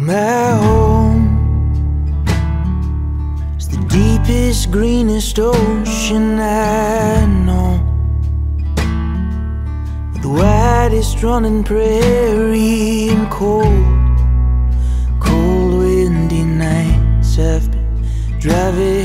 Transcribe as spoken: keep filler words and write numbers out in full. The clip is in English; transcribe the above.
My home is the deepest, greenest ocean I know, the widest running prairie and cold, cold windy nights I've been driving